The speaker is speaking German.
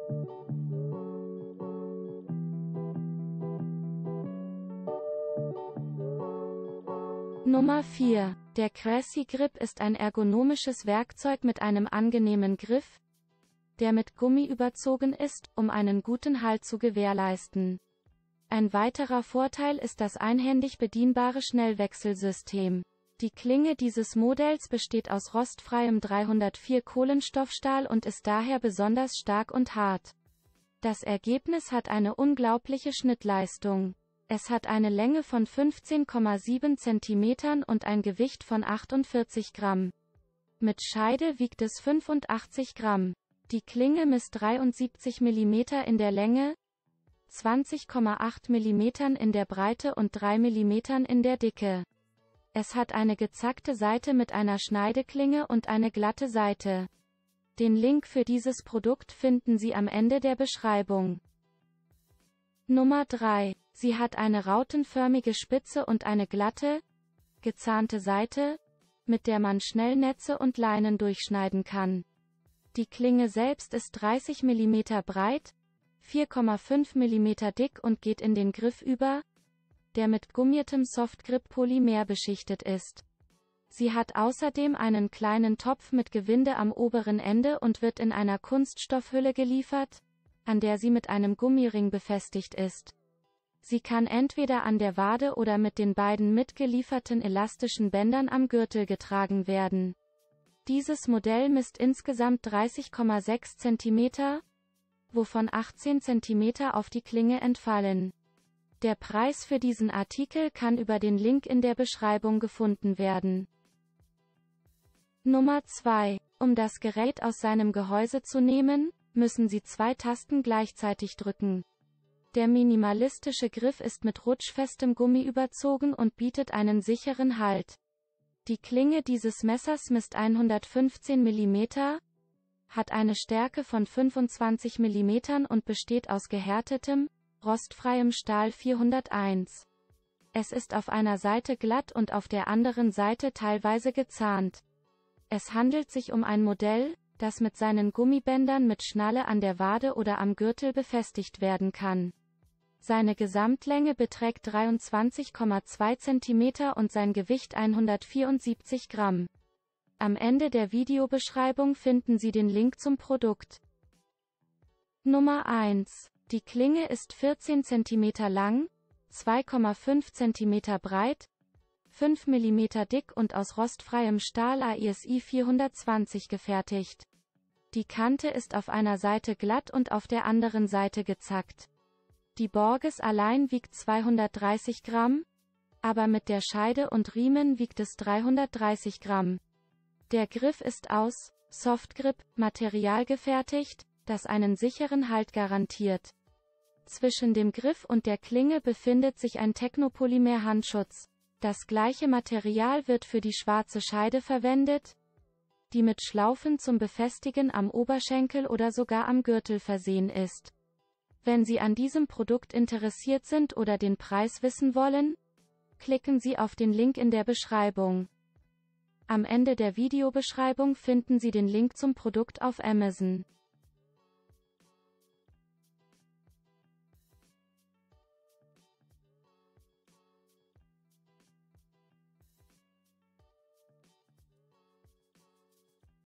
Nummer 4. Der Crazy Grip ist ein ergonomisches Werkzeug mit einem angenehmen Griff, der mit Gummi überzogen ist, um einen guten Halt zu gewährleisten. Ein weiterer Vorteil ist das einhändig bedienbare Schnellwechselsystem. Die Klinge dieses Modells besteht aus rostfreiem 304 Kohlenstoffstahl und ist daher besonders stark und hart. Das Ergebnis hat eine unglaubliche Schnittleistung. Es hat eine Länge von 15,7 cm und ein Gewicht von 48 Gramm. Mit Scheide wiegt es 85 Gramm. Die Klinge misst 73 mm in der Länge, 20,8 mm in der Breite und 3 mm in der Dicke. Es hat eine gezackte Seite mit einer Schneideklinge und eine glatte Seite. Den Link für dieses Produkt finden Sie am Ende der Beschreibung. Nummer 3. Sie hat eine rautenförmige Spitze und eine glatte, gezahnte Seite, mit der man schnell Netze und Leinen durchschneiden kann. Die Klinge selbst ist 30 mm breit, 4,5 mm dick und geht in den Griff über, der mit gummiertem Softgrip-Polymer beschichtet ist. Sie hat außerdem einen kleinen Topf mit Gewinde am oberen Ende und wird in einer Kunststoffhülle geliefert, an der sie mit einem Gummiring befestigt ist. Sie kann entweder an der Wade oder mit den beiden mitgelieferten elastischen Bändern am Gürtel getragen werden. Dieses Modell misst insgesamt 30,6 cm, wovon 18 cm auf die Klinge entfallen. Der Preis für diesen Artikel kann über den Link in der Beschreibung gefunden werden. Nummer 2. Um das Gerät aus seinem Gehäuse zu nehmen, müssen Sie 2 Tasten gleichzeitig drücken. Der minimalistische Griff ist mit rutschfestem Gummi überzogen und bietet einen sicheren Halt. Die Klinge dieses Messers misst 115 mm, hat eine Stärke von 25 mm und besteht aus gehärtetem, rostfreiem Stahl 401. Es ist auf einer Seite glatt und auf der anderen Seite teilweise gezahnt. Es handelt sich um ein Modell, das mit seinen Gummibändern mit Schnalle an der Wade oder am Gürtel befestigt werden kann. Seine Gesamtlänge beträgt 23,2 cm und sein Gewicht 174 Gramm. Am Ende der Videobeschreibung finden Sie den Link zum Produkt. Nummer 1. Die Klinge ist 14 cm lang, 2,5 cm breit, 5 mm dick und aus rostfreiem Stahl AISI 420 gefertigt. Die Kante ist auf einer Seite glatt und auf der anderen Seite gezackt. Die Borges allein wiegt 230 Gramm, aber mit der Scheide und Riemen wiegt es 330 Gramm. Der Griff ist aus Softgrip-Material gefertigt, das einen sicheren Halt garantiert. Zwischen dem Griff und der Klinge befindet sich ein Technopolymer-Handschutz. Das gleiche Material wird für die schwarze Scheide verwendet, die mit Schlaufen zum Befestigen am Oberschenkel oder sogar am Gürtel versehen ist. Wenn Sie an diesem Produkt interessiert sind oder den Preis wissen wollen, klicken Sie auf den Link in der Beschreibung. Am Ende der Videobeschreibung finden Sie den Link zum Produkt auf Amazon.